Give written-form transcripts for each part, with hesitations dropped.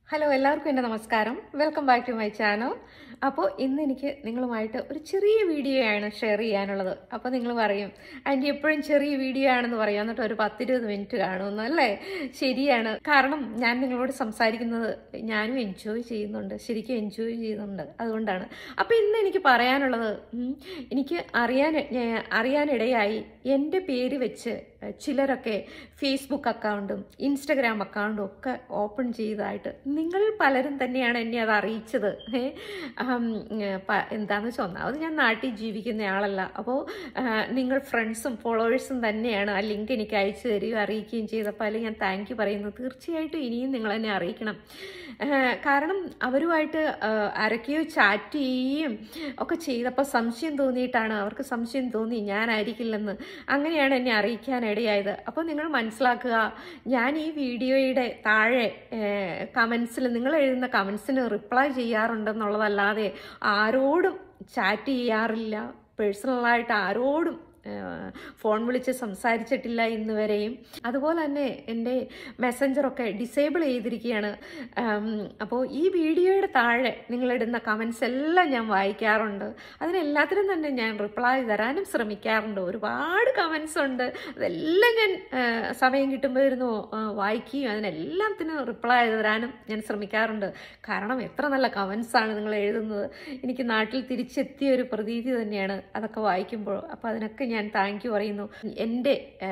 Hello എല്ലാവർക്കും എൻ്റെ നമസ്കാരം. Welcome back to my channel. അപ്പോൾ ഇന്ന് എനിക്ക് നിങ്ങളുമായിട്ട് ഒരു ചെറിയ വീഡിയോ ആണ് ഷെയർ ചെയ്യാനുള്ളത്. അപ്പോൾ നിങ്ങൾ പറയും ആൻറ്റി എപ്പോഴും ചെറിയ വീഡിയോ ആണെന്ന് പറയും, എന്നിട്ട് ഒരു 10-20 മിനിറ്റ് കാണുമെന്ന് അല്ലേ? ശരിയാണ്. കാരണം ഞാൻ നിങ്ങളോട് സംസാരിക്കുന്നത് ഞാനും എൻജോയ് ചെയ്യുന്നുണ്ട്, ശരിക്കും എൻജോയ് ചെയ്യുന്നുണ്ട്, അതുകൊണ്ടാണ്. അപ്പോൾ ഇന്ന് എനിക്ക് പറയാനുള്ളത്, എനിക്ക് അറിയാനിടയായി എൻ്റെ പേര് വെച്ച് ചിലരൊക്കെ ഫേസ്ബുക്ക് അക്കൗണ്ടും ഇൻസ്റ്റഗ്രാം അക്കൗണ്ടും ഒക്കെ ഓപ്പൺ ചെയ്തതായിട്ട് നിങ്ങൾ പലരും തന്നെയാണ് എന്നെ അത് അറിയിച്ചത്. എന്താണെന്ന് വെച്ചാൽ ഒന്നാമത് ഞാൻ നാട്ടിൽ ജീവിക്കുന്ന ആളല്ല. അപ്പോൾ നിങ്ങൾ ഫ്രണ്ട്സും ഫോളോവേഴ്സും തന്നെയാണ് ആ ലിങ്ക് എനിക്ക് അയച്ചു തരികയും അറിയിക്കുകയും ചെയ്തപ്പോൾ അതിൽ ഞാൻ താങ്ക് യു പറയുന്നു. തീർച്ചയായിട്ടും ഇനിയും നിങ്ങൾ എന്നെ അറിയിക്കണം. കാരണം അവരുമായിട്ട് ആരൊക്കെയോ ചാറ്റ് ചെയ്യുകയും ഒക്കെ ചെയ്തപ്പോൾ സംശയം തോന്നിയിട്ടാണ്, അവർക്ക് സംശയം തോന്നി ഞാനായിരിക്കില്ലെന്ന്. അങ്ങനെയാണ് എന്നെ അറിയിക്കാനിടയായത്. അപ്പോൾ നിങ്ങൾ മനസ്സിലാക്കുക, ഞാൻ ഈ വീഡിയോയുടെ താഴെ കമൻസിൽ നിങ്ങൾ എഴുതുന്ന കമൻസിന് റിപ്ലൈ ചെയ്യാറുണ്ടെന്നുള്ളതല്ലാതെ ആരോടും ചാറ്റ് ചെയ്യാറില്ല. പേഴ്സണലായിട്ട് ആരോടും ഫോൺ വിളിച്ച് സംസാരിച്ചിട്ടില്ല ഇന്ന് വരെയും. അതുപോലെ തന്നെ എൻ്റെ മെസ്സഞ്ചറൊക്കെ ഡിസേബിൾ ചെയ്തിരിക്കുകയാണ്. അപ്പോൾ ഈ വീഡിയോയുടെ താഴെ നിങ്ങളിടുന്ന കമൻസ് എല്ലാം ഞാൻ വായിക്കാറുണ്ട്. അതിനെല്ലാത്തിനും തന്നെ ഞാൻ റിപ്ലൈ തരാനും ശ്രമിക്കാറുണ്ട്. ഒരുപാട് കമൻസ് ഉണ്ട്, അതെല്ലാം ഞാൻ സമയം കിട്ടുമ്പോൾ ഇരുന്ന് വായിക്കുകയും അതിനെല്ലാത്തിനും റിപ്ലൈ തരാനും ഞാൻ ശ്രമിക്കാറുണ്ട്. കാരണം എത്ര നല്ല കമൻസാണ് നിങ്ങൾ എഴുതുന്നത്. എനിക്ക് നാട്ടിൽ തിരിച്ചെത്തിയ ഒരു പ്രതീതി തന്നെയാണ് അതൊക്കെ വായിക്കുമ്പോൾ. അപ്പോൾ അതിനൊക്കെ ഞാൻ താങ്ക് യു പറയുന്നു. എൻ്റെ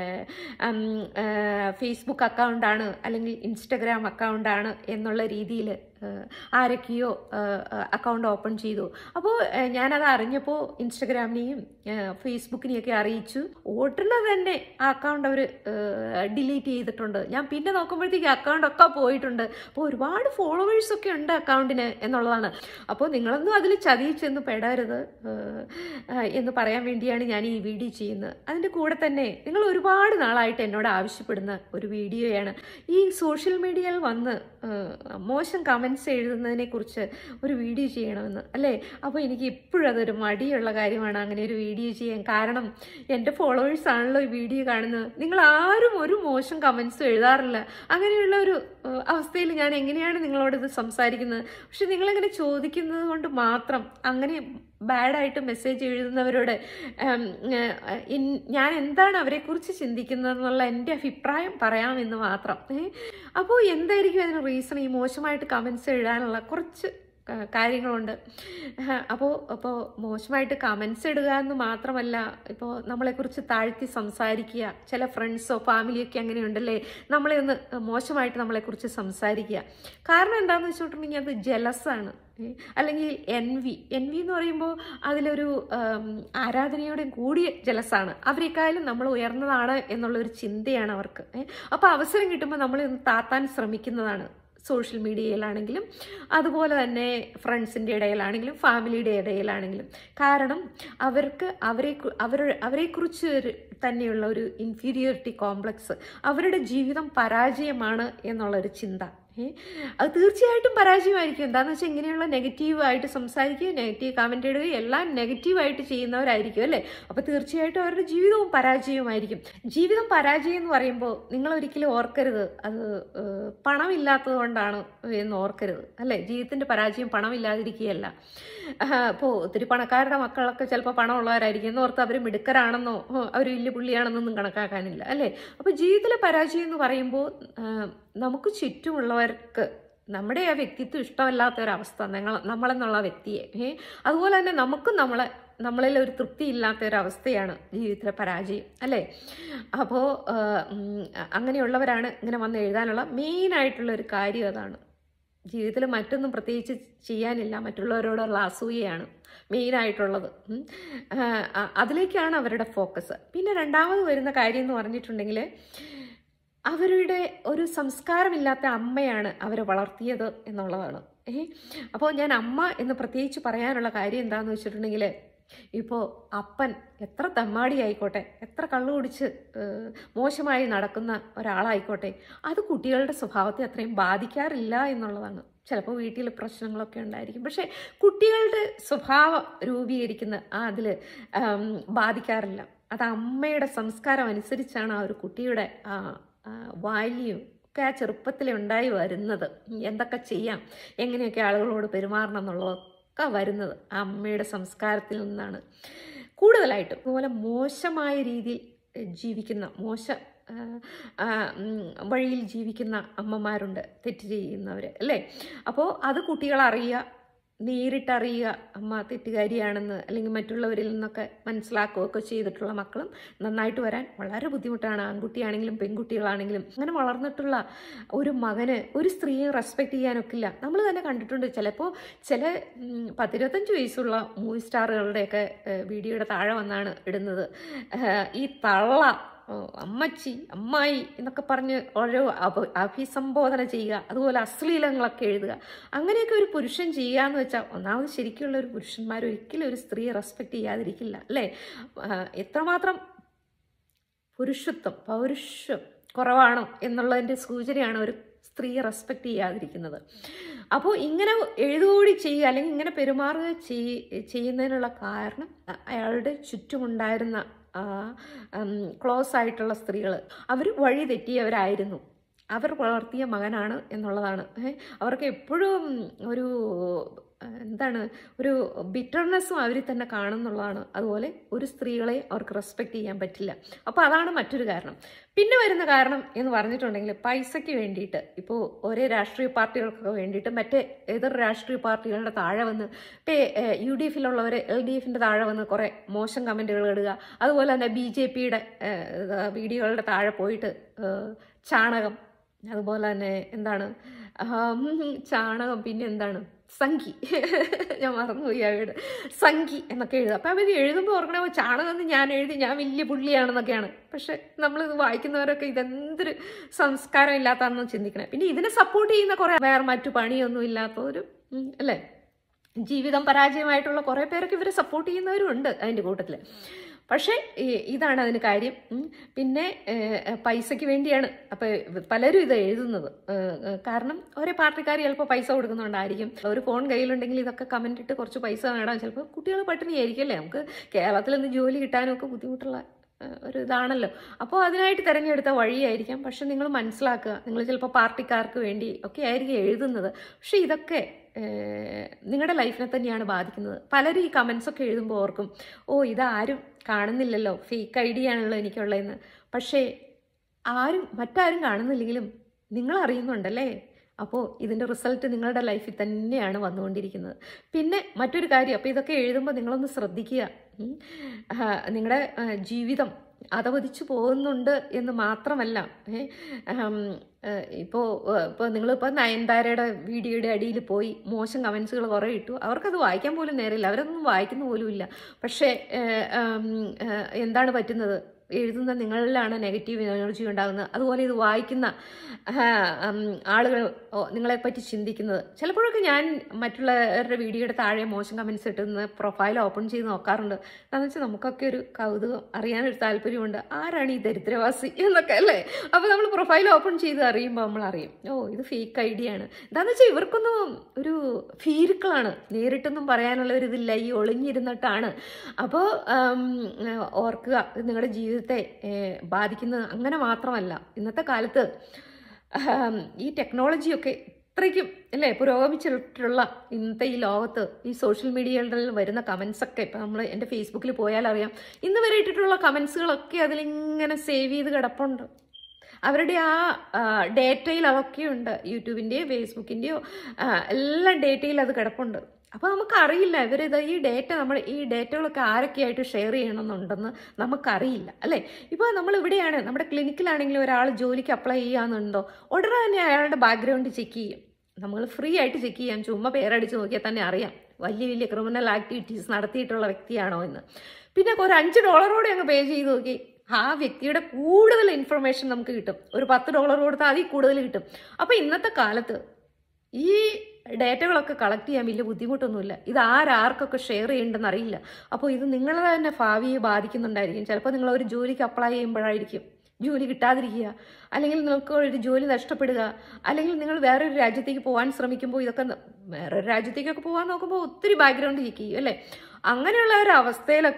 ഫേസ്ബുക്ക് അക്കൗണ്ടാണ് അല്ലെങ്കിൽ ഇൻസ്റ്റഗ്രാം അക്കൗണ്ടാണ് എന്നുള്ള രീതിയിൽ ആരൊക്കെയോ അക്കൗണ്ട് ഓപ്പൺ ചെയ്തു. അപ്പോൾ ഞാനത് അറിഞ്ഞപ്പോൾ ഇൻസ്റ്റഗ്രാമിനെയും ഫേസ്ബുക്കിനെയൊക്കെ അറിയിച്ചു. ഉടനെ തന്നെ ആ അക്കൗണ്ട് അവർ ഡിലീറ്റ് ചെയ്തിട്ടുണ്ട്. ഞാൻ പിന്നെ നോക്കുമ്പോഴത്തേക്ക് അക്കൗണ്ടൊക്കെ പോയിട്ടുണ്ട്. അപ്പോൾ ഒരുപാട് ഫോളോവേഴ്സൊക്കെ ഉണ്ട് അക്കൗണ്ടിന് എന്നുള്ളതാണ്. അപ്പോൾ നിങ്ങളൊന്നും അതിൽ ചതിച്ചെന്ന് പെടരുത് എന്ന് പറയാൻ വേണ്ടിയാണ് ഞാൻ ഈ വീഡിയോ ചെയ്യുന്നത്. അതിൻ്റെ കൂടെ തന്നെ നിങ്ങൾ ഒരുപാട് നാളായിട്ട് എന്നോട് ആവശ്യപ്പെടുന്ന ഒരു വീഡിയോയാണ് ഈ സോഷ്യൽ മീഡിയയിൽ വന്ന് മോശം കമൻസ് എഴുതുന്നതിനെ കുറിച്ച് ഒരു വീഡിയോ ചെയ്യണമെന്ന് അല്ലേ? അപ്പോൾ എനിക്ക് ഇപ്പോഴും അതൊരു മടിയുള്ള കാര്യമാണ് അങ്ങനെ ഒരു വീഡിയോ ചെയ്യാൻ. കാരണം എൻ്റെ ഫോളോവേഴ്സ് ആണല്ലോ ഈ വീഡിയോ കാണുന്നത്. നിങ്ങൾ ആരും ഒരു മോശം കമൻസും എഴുതാറില്ല. അങ്ങനെയുള്ള ഒരു അവസ്ഥയിൽ ഞാൻ എങ്ങനെയാണ് നിങ്ങളോട് ഇത് സംസാരിക്കുന്നത്? പക്ഷെ നിങ്ങളിങ്ങനെ ചോദിക്കുന്നത് കൊണ്ട് മാത്രം അങ്ങനെ ബാഡായിട്ട് മെസ്സേജ് എഴുതുന്നവരോട് ഞാൻ എന്താണ് അവരെക്കുറിച്ച് ചിന്തിക്കുന്നതെന്നുള്ള എൻ്റെ അഭിപ്രായം പറയാമെന്ന് മാത്രം. അപ്പോൾ എന്തായിരിക്കും അതിന് റീസൺ? ഈ മോശമായിട്ട് കമൻസ് എഴുതാനുള്ള കുറച്ച് കാര്യങ്ങളുണ്ട്. അപ്പോൾ മോശമായിട്ട് കമൻസ് ഇടുക എന്ന് മാത്രമല്ല, ഇപ്പോൾ നമ്മളെക്കുറിച്ച് താഴ്ത്തി സംസാരിക്കുക. ചില ഫ്രണ്ട്സോ ഫാമിലിയൊക്കെ അങ്ങനെയുണ്ടല്ലേ, നമ്മളെ ഒന്ന് മോശമായിട്ട് നമ്മളെക്കുറിച്ച് സംസാരിക്കുക. കാരണം എന്താണെന്ന് വെച്ചിട്ടുണ്ടെങ്കിൽ അത് ജലസാണ്, അല്ലെങ്കിൽ എൻവി എന്ന് പറയുമ്പോൾ അതിലൊരു ആരാധനയോടെ കൂടിയ ജലസാണ്. അവരെക്കാളും നമ്മൾ ഉയർന്നതാണ് എന്നുള്ളൊരു ചിന്തയാണ് അവർക്ക്. അപ്പോൾ അവസരം കിട്ടുമ്പോൾ നമ്മളെ ഒന്ന് താത്താൻ ശ്രമിക്കുന്നതാണ് സോഷ്യൽ മീഡിയയിലാണെങ്കിലും അതുപോലെ തന്നെ ഫ്രണ്ട്സിൻ്റെ ഇടയിലാണെങ്കിലും ഫാമിലിയുടെ ഇടയിലാണെങ്കിലും. കാരണം അവർക്ക് അവരെക്കുറിച്ച് തന്നെയുള്ള ഒരു ഇൻഫീരിയോറിറ്റി കോംപ്ലക്സ്, അവരുടെ ജീവിതം പരാജയമാണ് എന്നുള്ളൊരു ചിന്ത. അത് തീർച്ചയായിട്ടും പരാജയമായിരിക്കും. എന്താണെന്ന് വെച്ചാൽ ഇങ്ങനെയുള്ള നെഗറ്റീവായിട്ട് സംസാരിക്കുക, നെഗറ്റീവ് കമൻ്റ് ഇടുക, എല്ലാം നെഗറ്റീവായിട്ട് ചെയ്യുന്നവരായിരിക്കും അല്ലേ? അപ്പോൾ തീർച്ചയായിട്ടും അവരുടെ ജീവിതവും പരാജയമായിരിക്കും. ജീവിതം പരാജയം എന്ന് പറയുമ്പോൾ നിങ്ങൾ ഒരിക്കലും ഓർക്കരുത് അത് പണമില്ലാത്തത് കൊണ്ടാണ് എന്ന് ഓർക്കരുത് അല്ലേ? ജീവിതത്തിൻ്റെ പരാജയം പണമില്ലാതിരിക്കുകയല്ല. അപ്പോൾ ഒത്തിരി പണക്കാരുടെ മക്കളൊക്കെ ചിലപ്പോൾ പണമുള്ളവരായിരിക്കും എന്നോർത്ത് അവർ മിടുക്കരാണെന്നോ അവർ വലിയ പുള്ളിയാണെന്നൊന്നും കണക്കാക്കാനില്ല അല്ലേ? അപ്പോൾ ജീവിതത്തിലെ പരാജയം എന്ന് പറയുമ്പോൾ നമുക്ക് ചുറ്റുമുള്ളവർക്ക് നമ്മുടെ ആ വ്യക്തിത്വം ഇഷ്ടമല്ലാത്ത ഒരവസ്ഥ, നമ്മളെന്നുള്ള വ്യക്തിയെ, അതുപോലെ തന്നെ നമുക്കും നമ്മളിൽ ഒരു തൃപ്തി ഇല്ലാത്ത ഒരവസ്ഥയാണ് ജീവിതത്തിലെ പരാജയം അല്ലേ? അപ്പോൾ അങ്ങനെയുള്ളവരാണ് ഇങ്ങനെ വന്ന് എഴുതാനുള്ള മെയിനായിട്ടുള്ള ഒരു കാര്യം. അതാണ് ജീവിതത്തിൽ മറ്റൊന്നും പ്രത്യേകിച്ച് ചെയ്യാനില്ല, മറ്റുള്ളവരോടുള്ള അസൂയയാണ് മെയിനായിട്ടുള്ളത്. അതിലേക്കാണ് അവരുടെ ഫോക്കസ്. പിന്നെ രണ്ടാമത് വരുന്ന കാര്യം എന്ന് പറഞ്ഞിട്ടുണ്ടെങ്കിൽ, അവരുടെ ഒരു സംസ്കാരമില്ലാത്ത അമ്മയാണ് അവരെ വളർത്തിയത് എന്നുള്ളതാണ്. അപ്പോൾ ഞാൻ അമ്മ എന്ന് പ്രത്യേകിച്ച് പറയാനുള്ള കാര്യം എന്താണെന്ന് വെച്ചിട്ടുണ്ടെങ്കിൽ, ഇപ്പോൾ അപ്പൻ എത്ര തെമ്മാടി ആയിക്കോട്ടെ, എത്ര കള്ളു കുടിച്ച് മോശമായി നടക്കുന്ന ഒരാളായിക്കോട്ടെ, അത് കുട്ടികളുടെ സ്വഭാവത്തെ അത്രയും ബാധിക്കാറില്ല എന്നുള്ളതാണ്. ചിലപ്പോൾ വീട്ടിൽ പ്രശ്നങ്ങളൊക്കെ ഉണ്ടായിരിക്കും, പക്ഷേ കുട്ടികളുടെ സ്വഭാവം രൂപീകരിക്കുന്ന അതിൽ ബാധിക്കാറില്ല. അത് അമ്മയുടെ സംസ്കാരം അനുസരിച്ചാണ് ആ ഒരു കുട്ടിയുടെ വാല്യൂ ഒക്കെ ആ ചെറുപ്പത്തിൽ ഉണ്ടായി വരുന്നത്. എന്തൊക്കെ ചെയ്യാം, എങ്ങനെയൊക്കെ ആളുകളോട് പെരുമാറണം എന്നുള്ളതൊക്കെ വരുന്നത് ആ അമ്മയുടെ സംസ്കാരത്തിൽ നിന്നാണ് കൂടുതലായിട്ടും. അതുപോലെ മോശമായ രീതിയിൽ ജീവിക്കുന്ന, വഴിയിൽ ജീവിക്കുന്ന അമ്മമാരുണ്ട്, തെറ്റ് ചെയ്യുന്നവർ അല്ലേ. അപ്പോൾ അത് കുട്ടികളറിയുക, നേരിട്ടറിയുക അമ്മ തെറ്റുകാരിയാണെന്ന്, അല്ലെങ്കിൽ മറ്റുള്ളവരിൽ നിന്നൊക്കെ മനസ്സിലാക്കുകയൊക്കെ ചെയ്തിട്ടുള്ള മക്കളും നന്നായിട്ട് വരാൻ വളരെ ബുദ്ധിമുട്ടാണ്. ആൺകുട്ടിയാണെങ്കിലും പെൺകുട്ടികളാണെങ്കിലും. അങ്ങനെ വളർന്നിട്ടുള്ള ഒരു മകന് ഒരു സ്ത്രീയെ റെസ്പെക്റ്റ് ചെയ്യാനൊക്കില്ല. നമ്മൾ തന്നെ കണ്ടിട്ടുണ്ട്, ചിലപ്പോൾ ചില 10-25 വയസ്സുള്ള മൂവി സ്റ്റാറുകളുടെയൊക്കെ വീഡിയോയുടെ താഴെ വന്നാണ് ഇടുന്നത് ഈ തള്ള, അമ്മച്ചി, അമ്മായി എന്നൊക്കെ പറഞ്ഞ് ഓരോ അഭിസംബോധന ചെയ്യുക, അതുപോലെ അശ്ലീലങ്ങളൊക്കെ എഴുതുക. അങ്ങനെയൊക്കെ ഒരു പുരുഷൻ ചെയ്യുക എന്ന് വെച്ചാൽ, ഒന്നാമത് ശരിക്കുള്ള ഒരു പുരുഷന്മാർ ഒരിക്കലും ഒരു സ്ത്രീയെ റെസ്പെക്റ്റ് ചെയ്യാതിരിക്കില്ല അല്ലേ. എത്രമാത്രം പൗരുഷം കുറവാണോ എന്നുള്ളതിൻ്റെ സൂചനയാണ് ഒരു സ്ത്രീയെ റെസ്പെക്റ്റ് ചെയ്യാതിരിക്കുന്നത്. അപ്പോൾ ഇങ്ങനെ എഴുതുകൂടി ചെയ്യുക, അല്ലെങ്കിൽ ഇങ്ങനെ പെരുമാറുക ചെയ്യുന്നതിനുള്ള കാരണം അയാളുടെ ചുറ്റുമുണ്ടായിരുന്ന ക്ലോസ് ആയിട്ടുള്ള സ്ത്രീകൾ അവർ വഴി തെറ്റിയവരായിരുന്നു. അവർ വളർത്തിയ മകനാണ് എന്നുള്ളതാണ്. അവർക്ക് എപ്പോഴും ഒരു ഒരു ബിറ്റർനെസ്സും അവരിൽ തന്നെ കാണുന്നുള്ളതാണ്. അതുപോലെ ഒരു സ്ത്രീകളെ അവർക്ക് റെസ്പെക്റ്റ് ചെയ്യാൻ പറ്റില്ല. അപ്പോൾ അതാണ് മറ്റൊരു കാരണം. പിന്നെ വരുന്ന കാരണം എന്ന് പറഞ്ഞിട്ടുണ്ടെങ്കിൽ, പൈസയ്ക്ക് വേണ്ടിയിട്ട് ഇപ്പോൾ ഒരേ രാഷ്ട്രീയ പാർട്ടികൾക്കൊക്കെ വേണ്ടിയിട്ട് മറ്റേ എതിർ രാഷ്ട്രീയ പാർട്ടികളുടെ താഴെ വന്ന്, UDFിലുള്ളവർ LDFിൻ്റെ താഴെ വന്ന് കുറേ മോശം കമൻറ്റുകൾ ഇടുക. അതുപോലെ തന്നെ BJPയുടെ വീഡിയോകളുടെ താഴെ പോയിട്ട് ചാണകം, അതുപോലെ തന്നെ ചാണകം, പിന്നെ സംഖി, ഞാൻ മറന്നുപോയി അവരുടെ സംഖി എന്നൊക്കെ എഴുതുക. അപ്പോൾ അവർ എഴുതുമ്പോൾ ഓർക്കണേ, ചാണകം എന്ന് ഞാൻ എഴുതി, ഞാൻ വലിയ പുള്ളിയാണെന്നൊക്കെയാണ്. പക്ഷെ നമ്മളിത് വായിക്കുന്നവരൊക്കെ ഇതെന്തൊരു സംസ്കാരം ഇല്ലാത്തതെന്ന് ചിന്തിക്കണേ. പിന്നെ ഇതിനെ സപ്പോർട്ട് ചെയ്യുന്ന കുറേ വേറെ മറ്റു പണിയൊന്നും ഇല്ലാത്തവരും അല്ലേ, ജീവിതം പരാജയമായിട്ടുള്ള കുറേ പേരൊക്കെ ഇവരെ സപ്പോർട്ട് ചെയ്യുന്നവരും ഉണ്ട് അതിൻ്റെ കൂട്ടത്തിൽ. പക്ഷേ ഇതാണ് അതിന് കാര്യം. പിന്നെ പൈസയ്ക്ക് വേണ്ടിയാണ് അപ്പോൾ പലരും ഇത് എഴുതുന്നത്. കാരണം ഒരേ പാർട്ടിക്കാർ ചിലപ്പോൾ പൈസ കൊടുക്കുന്നുണ്ടായിരിക്കും. ഒരു ഫോൺ കയ്യിലുണ്ടെങ്കിൽ ഇതൊക്കെ കമൻ്റ് ഇട്ട് കുറച്ച് പൈസ നേടാൻ ചിലപ്പോൾ കുട്ടികൾ പട്ടിണിയായിരിക്കും അല്ലേ. നമുക്ക് കേരളത്തിൽ നിന്ന് ജോലി കിട്ടാനൊക്കെ ബുദ്ധിമുട്ടുള്ള ഒരു ഇതാണല്ലോ. അപ്പോൾ അതിനായിട്ട് തിരഞ്ഞെടുത്ത വഴിയായിരിക്കാം. പക്ഷെ നിങ്ങൾ മനസ്സിലാക്കുക, നിങ്ങൾ ചിലപ്പോൾ പാർട്ടിക്കാർക്ക് വേണ്ടി ഒക്കെ ആയിരിക്കും എഴുതുന്നത്. പക്ഷെ ഇതൊക്കെ നിങ്ങളുടെ ലൈഫിനെ തന്നെയാണ് ബാധിക്കുന്നത്. പലരും ഈ കമൻസൊക്കെ എഴുതുമ്പോൾ ഓർക്കും, ഇതാരും കാണുന്നില്ലല്ലോ, ഫേക്ക് ഐഡിയ ആണല്ലോ എനിക്കുള്ളതെന്ന്. പക്ഷേ മറ്റാരും കാണുന്നില്ലെങ്കിലും നിങ്ങൾ അറിയുന്നുണ്ടല്ലേ. അപ്പോൾ ഇതിൻ്റെ റിസൾട്ട് നിങ്ങളുടെ ലൈഫിൽ തന്നെയാണ് വന്നുകൊണ്ടിരിക്കുന്നത്. പിന്നെ മറ്റൊരു കാര്യം, അപ്പോൾ ഇതൊക്കെ എഴുതുമ്പോൾ നിങ്ങളൊന്ന് ശ്രദ്ധിക്കുക, നിങ്ങളുടെ ജീവിതം അധപതിച്ചു പോകുന്നുണ്ട് എന്ന് മാത്രമല്ല, ഇപ്പോൾ നിങ്ങളിപ്പോൾ നയൻതാരയുടെ വീഡിയോയുടെ അടിയിൽ പോയി മോശം കമൻസുകൾ കുറേ ഇട്ടു. അവർക്കത് വായിക്കാൻ പോലും നേരമില്ല, അവരൊന്നും വായിക്കുന്ന പോലും ഇല്ല. പക്ഷേ എന്താണ് പറ്റുന്നത്, എഴുതുന്ന നിങ്ങളിലാണ് നെഗറ്റീവ് എനർജി ഉണ്ടാകുന്നത്. അതുപോലെ ഇത് വായിക്കുന്ന ആളുകൾ നിങ്ങളെപ്പറ്റി ചിന്തിക്കുന്നത്. ചിലപ്പോഴൊക്കെ ഞാൻ മറ്റുള്ളവരുടെ വീഡിയോയുടെ താഴെ മോശം കമൻസ് ഇട്ടുന്ന പ്രൊഫൈൽ ഓപ്പൺ ചെയ്ത് നോക്കാറുണ്ട്. എന്താണെന്ന് വെച്ചാൽ നമുക്കൊക്കെ ഒരു കൗതുകം, അറിയാനൊരു താല്പര്യമുണ്ട്, ആരാണ് ഈ ദരിദ്രവാസി എന്നൊക്കെ അല്ലേ. അപ്പോൾ നമ്മൾ പ്രൊഫൈൽ ഓപ്പൺ ചെയ്ത് അറിയുമ്പോൾ നമ്മൾ അറിയും, ഇത് ഫേക്ക് ഐഡിയ ആണ്. എന്താണെന്ന് വെച്ചാൽ ഇവർക്കൊന്നും ഒരു ഭീരുക്കളാണ്, നേരിട്ടൊന്നും പറയാനുള്ള ഒരു ഇതില്ല, ഈ ഒളിഞ്ഞിരുന്നിട്ടാണ്. അപ്പോൾ ഓർക്കുക, നിങ്ങളുടെ ജീവിതത്തെ ബാധിക്കുന്നത് അങ്ങനെ മാത്രമല്ല. ഇന്നത്തെ കാലത്ത് ഈ ടെക്നോളജിയൊക്കെ ഇത്രയ്ക്കും അല്ലേ പുരോഗമിച്ചിട്ടുള്ള ഇന്നത്തെ ഈ ലോകത്ത് ഈ സോഷ്യൽ മീഡിയകളിൽ വരുന്ന കമൻസൊക്കെ ഇപ്പം നമ്മൾ എൻ്റെ ഫേസ്ബുക്കിൽ പോയാൽ അറിയാം, ഇന്ന് വരെ ഇട്ടിട്ടുള്ള കമൻസുകളൊക്കെ അതിലിങ്ങനെ സേവ് ചെയ്ത് കിടപ്പുണ്ട്. അവരുടെ ആ ഡേറ്റയിൽ അതൊക്കെയുണ്ട്, യൂട്യൂബിൻ്റെയോ ഫേസ്ബുക്കിൻ്റെയോ എല്ലാ ഡേറ്റയിൽ അത് കിടപ്പുണ്ട്. അപ്പോൾ നമുക്കറിയില്ല ഇവരിത് ഈ ഡേറ്റകളൊക്കെ ആരൊക്കെയായിട്ട് ഷെയർ ചെയ്യണമെന്നുണ്ടെന്ന് നമുക്കറിയില്ല അല്ലേ. ഇപ്പോൾ നമ്മളിവിടെയാണ്, നമ്മുടെ ക്ലിനിക്കിലാണെങ്കിലും ഒരാൾ ജോലിക്ക് അപ്ലൈ ചെയ്യാമെന്നുണ്ടോ, ഉടനെ തന്നെ അയാളുടെ ബാക്ക്ഗ്രൗണ്ട് ചെക്ക് ചെയ്യും. നമ്മൾ ഫ്രീ ആയിട്ട് ചെക്ക് ചെയ്യാം, ചുമ്മാ പേരടിച്ച് നോക്കിയാൽ തന്നെ അറിയാം വലിയ വലിയ ക്രിമിനൽ ആക്ടിവിറ്റീസ് നടത്തിയിട്ടുള്ള വ്യക്തിയാണോ എന്ന്. പിന്നെ ഒരു $5 അങ്ങ് പേ ചെയ്ത് നോക്കി, ആ വ്യക്തിയുടെ കൂടുതൽ ഇൻഫർമേഷൻ നമുക്ക് കിട്ടും. ഒരു $10 കൊടുത്താൽ അതിൽ കൂടുതൽ കിട്ടും. അപ്പോൾ ഇന്നത്തെ കാലത്ത് ഈ ഡേറ്റകളൊക്കെ കളക്ട് ചെയ്യാൻ വലിയ ബുദ്ധിമുട്ടൊന്നുമില്ല. ഇത് ആർക്കൊക്കെ ഷെയർ ചെയ്യേണ്ടെന്ന് അറിയില്ല. അപ്പോൾ ഇത് നിങ്ങളുടെ തന്നെ ഭാവിയെ ബാധിക്കുന്നുണ്ടായിരിക്കും. ചിലപ്പോൾ നിങ്ങൾ ഒരു ജോലിക്ക് അപ്ലൈ ചെയ്യുമ്പോഴായിരിക്കും ജോലി കിട്ടാതിരിക്കുക, അല്ലെങ്കിൽ നിങ്ങൾക്ക് ഒരു ജോലി നഷ്ടപ്പെടുക, അല്ലെങ്കിൽ നിങ്ങൾ വേറൊരു രാജ്യത്തേക്ക് പോകാൻ ശ്രമിക്കുമ്പോൾ ഇതൊക്കെ വേറൊരു രാജ്യത്തേക്കൊക്കെ പോകാൻ നോക്കുമ്പോൾ ഒത്തിരി ബാക്ക്ഗ്രൗണ്ട് ചെക്ക് ചെയ്യും അല്ലേ. അങ്ങനെയുള്ള ഒരു അവസ്ഥയിലൊക്കെ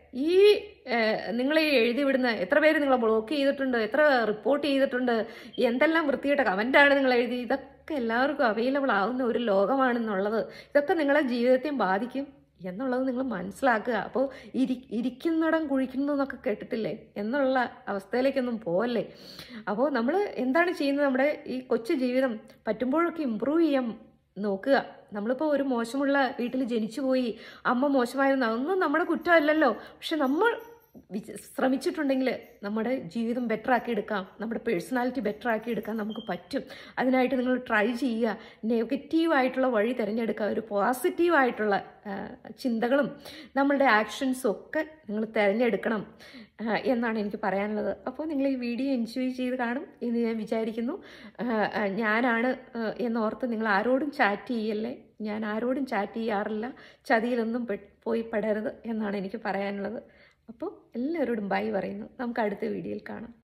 ഈ നിങ്ങൾ ഈ എഴുതി വിടുന്ന എത്ര പേര് നിങ്ങളെ ബ്ലോക്ക് ചെയ്തിട്ടുണ്ട്, എത്ര റിപ്പോർട്ട് ചെയ്തിട്ടുണ്ട്, എന്തെല്ലാം വൃത്തികെട്ട കമൻ്റാണ് നിങ്ങൾ എഴുതി, ഇതൊക്കെ എല്ലാവർക്കും അവൈലബിൾ ആവുന്ന ഒരു ലോകമാണെന്നുള്ളത്. ഇതൊക്കെ നിങ്ങളെ ജീവിതത്തെയും ബാധിക്കും എന്നുള്ളത് നിങ്ങൾ മനസ്സിലാക്കുക. അപ്പോൾ ഇരിക്കുന്നിടം കുഴിക്കുന്നു എന്നൊക്കെ കേട്ടിട്ടില്ലേ എന്നുള്ള അവസ്ഥയിലേക്കൊന്നും പോവല്ലേ. അപ്പോൾ നമ്മൾ എന്താണ് ചെയ്യുന്നത്, നമ്മുടെ ഈ കൊച്ചു ജീവിതം പറ്റുമ്പോഴൊക്കെ ഇമ്പ്രൂവ് ചെയ്യാൻ നോക്കുക. നമ്മളിപ്പോൾ ഒരു മോശമുള്ള വീട്ടിൽ ജനിച്ചു പോയി, അമ്മ മോശമായിരുന്നു, അതൊന്നും നമ്മുടെ കുറ്റമല്ലല്ലോ. പക്ഷെ നമ്മൾ ശ്രമിച്ചിട്ടുണ്ടെങ്കിൽ നമ്മുടെ ജീവിതം ബെറ്റർ ആക്കി എടുക്കാം, നമ്മുടെ പേഴ്സണാലിറ്റി ബെറ്റർ ആക്കി എടുക്കാൻ നമുക്ക് പറ്റും. അതിനായിട്ട് നിങ്ങൾ ട്രൈ ചെയ്യുക. നെഗറ്റീവായിട്ടുള്ള വഴി തിരഞ്ഞെടുക്കുക. ഒരു പോസിറ്റീവായിട്ടുള്ള ചിന്തകളും നമ്മളുടെ ആക്ഷൻസും ഒക്കെ നിങ്ങൾ തിരഞ്ഞെടുക്കണം എന്നാണ് എനിക്ക് പറയാനുള്ളത്. അപ്പോൾ നിങ്ങൾ ഈ വീഡിയോ എൻജോയ് ചെയ്ത് കാണും എന്ന് ഞാൻ വിചാരിക്കുന്നു. ഞാനാണ് എന്നോർത്ത് നിങ്ങൾ ആരോടും ചാറ്റ് ചെയ്യല്ലേ. ഞാൻ ആരോടും ചാറ്റ് ചെയ്യാറില്ല. ചതിയിലൊന്നും പോയി പെടരുത് എന്നാണ് എനിക്ക് പറയാനുള്ളത്. അപ്പോൾ എല്ലാവരോടും ബൈ പറയുന്നു. നമുക്ക് അടുത്ത വീഡിയോയിൽ കാണാം.